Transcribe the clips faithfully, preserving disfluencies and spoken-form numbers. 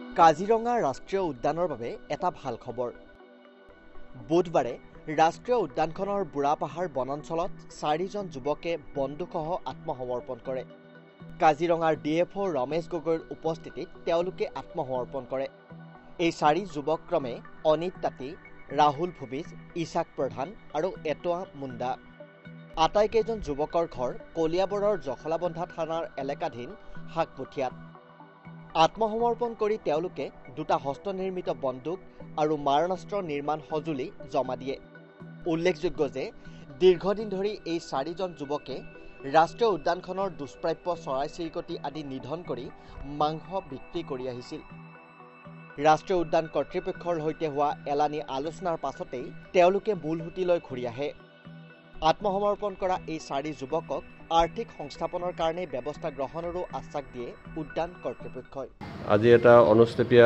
কাজিৰঙা ৰাষ্ট্ৰীয় উদ্যানৰ বাবে এটা ভাল খবৰ। বুধবাৰে ৰাষ্ট্ৰীয় উদ্যানখনৰ বুঢ়াপাহাৰ বনাঞ্চলত চাৰিজন যুৱকে বন্দুকসহ আত্মসমৰ্পণ কৰে। কাজিৰঙাৰ ডি এফ অ' ৰমেশ গগৈৰ উপস্থিতিত তেওঁলোকে আত্মসমৰ্পণ কৰে। এই চাৰি যুৱক ক্ৰমে অনিত তাঁতী, ৰাহুল ভুবিজ, ইছাক প্ৰধান আৰু এটোৱা মুণ্ডা। আটাইকেইজন যুৱকৰ ঘৰ কলিয়াবৰৰ জখলাবন্ধা থানাৰ এলেকাধীন শাকপুঠিয়াত। আত্মসমৰ্পণ কৰি তেওঁলোকে দুটা হস্তনিৰ্মিত বন্দুক আৰু মাৰণাস্ত্ৰ নিৰ্মাণ সঁজুলি জমা দিয়ে। উল্লেখযোগ্য যে দীৰ্ঘদিন ধৰি এই চাৰিজন যুৱকে ৰাষ্ট্ৰীয় উদ্যানখনৰ দুষ্প্ৰাপ্য চৰাই চিৰিকটি আদি নিধন কৰি মাংস বিক্ৰী কৰি আহিছিল। ৰাষ্ট্ৰীয় উদ্যান কৰ্তৃপক্ষৰ সৈতে হোৱা এলানি আলোচনাৰ পাছতেই তেওঁলোকে মূলসুঁতিলৈ ঘূৰি আহে। আত্মসমৰ্পণ কৰা এই চাৰি যুৱকক আৰ্থিক সংস্থাপনৰ কাৰণে ব্যৱস্থা গ্ৰহণৰো আশ্বাস দিয়ে উদ্যান কৰ্তৃপক্ষই। আজি এটা অনুষ্ঠেপীয়া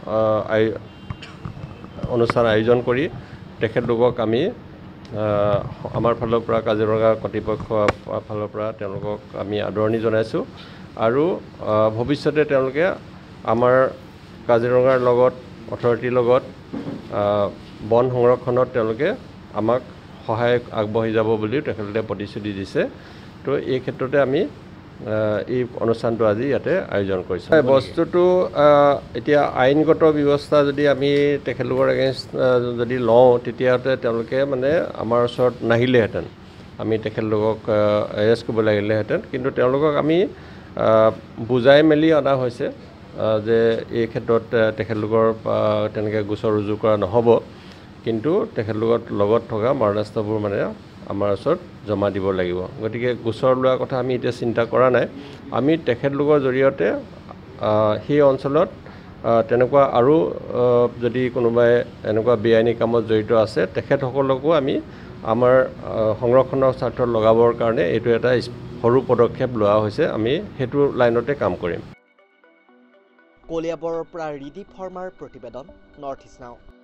অনুষ্ঠান আয়োজন কৰি তেখেতলোকক আমি আমাৰ ফালৰ পৰা কাজিৰঙা কৰ্তৃপক্ষৰ ফালৰ পৰা তেওঁলোকক আমি আদৰণি জনাইছোঁ আৰু ভৱিষ্যতে তেওঁলোকে আমাৰ কাজিৰঙাৰ লগত অথৰিটিৰ লগত বন সংৰক্ষণত তেওঁলোকে আমাক সহায় আগবাঢ়ি যাব বুলিও তেখেতলোকে প্ৰতিশ্ৰুতি দিছে। তো এই ক্ষেত্ৰতে আমি এই অনুষ্ঠানটো আজি ইয়াতে আয়োজন কৰিছোঁ। বস্তুটো এতিয়া আইনগত ব্যৱস্থা যদি আমি তেখেতলোকৰ এগেইনষ্ট যদি লওঁ তেতিয়াহ'লে তেওঁলোকে মানে আমাৰ ওচৰত নাহিলেহেঁতেন, আমি তেখেতলোকক এৰেষ্ট কৰিব লাগিলেহেঁতেন। কিন্তু তেওঁলোকক আমি বুজাই মেলি অনা হৈছে যে এই ক্ষেত্ৰত তেখেতলোকৰ তেনেকৈ গোচৰ ৰুজু কৰা নহ'ব, কিন্তু তেখেতলোকৰ লগত থকা মাৰণাস্ত্ৰবোৰ মানে আমাৰ ওচৰত জমা দিব লাগিব। গতিকে গোচৰ লোৱাৰ কথা আমি এতিয়া চিন্তা কৰা নাই। আমি তেখেতলোকৰ জৰিয়তে সেই অঞ্চলত তেনেকুৱা আৰু যদি কোনোবাই এনেকুৱা বেআইনী কামত জড়িত আছে তেখেতসকলকো আমি আমাৰ সংৰক্ষণৰ স্বাৰ্থত লগাবৰ কাৰণে এইটো এটা সৰু পদক্ষেপ লোৱা হৈছে। আমি সেইটো লাইনতে কাম কৰিম। কলিয়াবৰৰ পৰা ৰিদীপ শৰ্মাৰ প্ৰতিবেদন, নৰ্থ ইষ্ট নাও।